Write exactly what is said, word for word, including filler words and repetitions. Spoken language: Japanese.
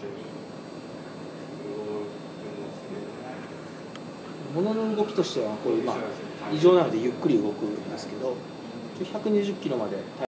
物の動きとしてはこういう、まあ、異常なのでゆっくり動くんですけどひゃくにじゅっキロまで